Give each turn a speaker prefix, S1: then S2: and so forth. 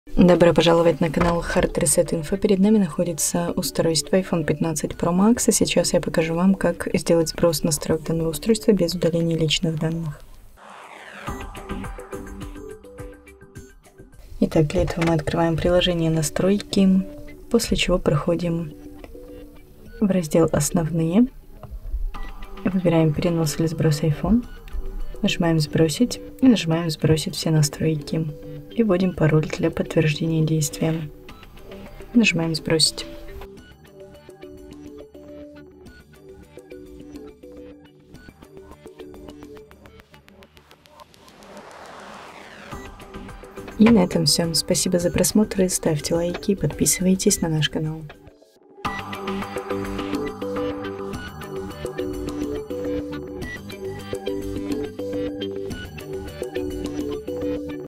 S1: Добро пожаловать на канал Hard Reset Info. Перед нами находится устройство iPhone 15 Pro Max, и сейчас я покажу вам, как сделать сброс настроек данного устройства без удаления личных данных. Итак, для этого мы открываем приложение «Настройки», после чего проходим в раздел «Основные», выбираем «Перенос или сброс iPhone», нажимаем «Сбросить» и нажимаем «Сбросить все настройки». И вводим пароль для подтверждения действия. Нажимаем «Сбросить». И на этом все. Спасибо за просмотр, ставьте лайки и подписывайтесь на наш канал.